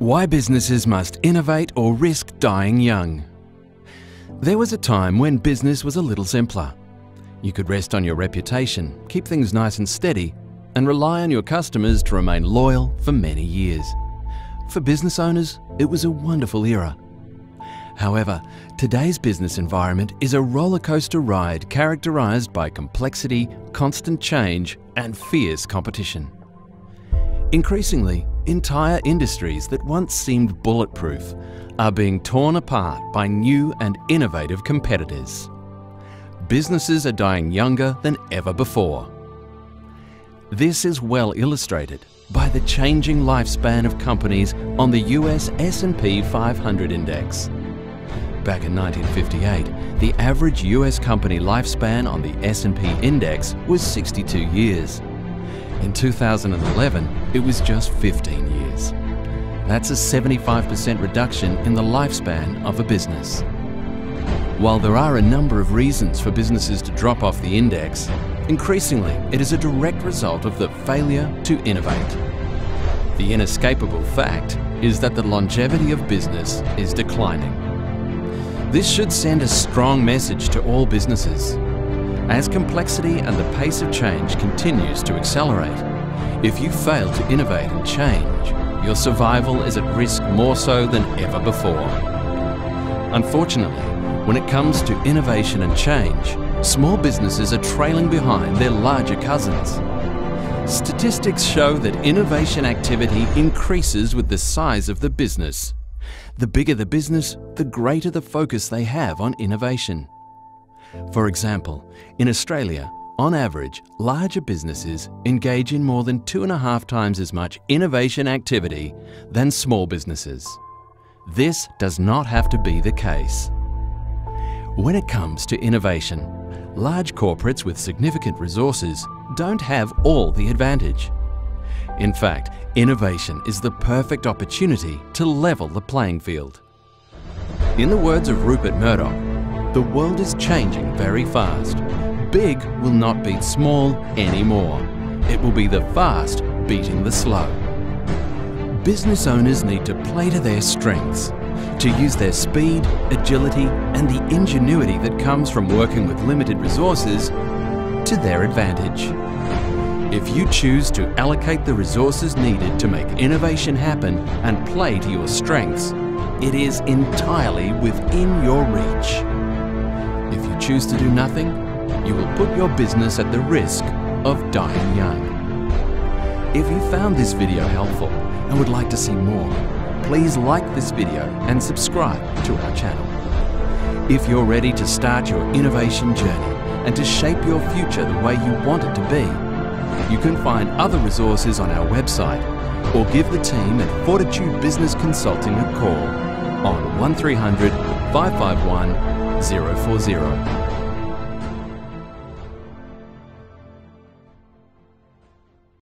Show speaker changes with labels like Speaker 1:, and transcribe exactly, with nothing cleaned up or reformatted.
Speaker 1: Why businesses must innovate or risk dying young. There was a time when business was a little simpler. You could rest on your reputation, keep things nice and steady, and rely on your customers to remain loyal for many years. For business owners, it was a wonderful era. However, today's business environment is a roller coaster ride characterized by complexity, constant change, and fierce competition. Increasingly, entire industries that once seemed bulletproof are being torn apart by new and innovative competitors. Businesses are dying younger than ever before. This is well illustrated by the changing lifespan of companies on the U S S and P five hundred index. Back in nineteen fifty-eight, the average U S company lifespan on the S and P index was sixty-two years. In two thousand eleven, it was just fifteen years. That's a seventy-five percent reduction in the lifespan of a business. While there are a number of reasons for businesses to drop off the index, increasingly it is a direct result of the failure to innovate. The inescapable fact is that the longevity of business is declining. This should send a strong message to all businesses. As complexity and the pace of change continues to accelerate, if you fail to innovate and change, your survival is at risk more so than ever before. Unfortunately, when it comes to innovation and change, small businesses are trailing behind their larger cousins. Statistics show that innovation activity increases with the size of the business. The bigger the business, the greater the focus they have on innovation. For example, in Australia, on average, larger businesses engage in more than two and a half times as much innovation activity than small businesses. This does not have to be the case. When it comes to innovation, large corporates with significant resources don't have all the advantage. In fact, innovation is the perfect opportunity to level the playing field. In the words of Rupert Murdoch, the world is changing very fast. Big will not beat small anymore. It will be the fast beating the slow. Business owners need to play to their strengths, to use their speed, agility, and the ingenuity that comes from working with limited resources to their advantage. If you choose to allocate the resources needed to make innovation happen and play to your strengths, it is entirely within your reach. If you choose to do nothing, you will put your business at the risk of dying young. If you found this video helpful and would like to see more, please like this video and subscribe to our channel. If you're ready to start your innovation journey and to shape your future the way you want it to be, you can find other resources on our website or give the team at Fortitude Business Consulting a call on one three hundred, five five one, zero four zero.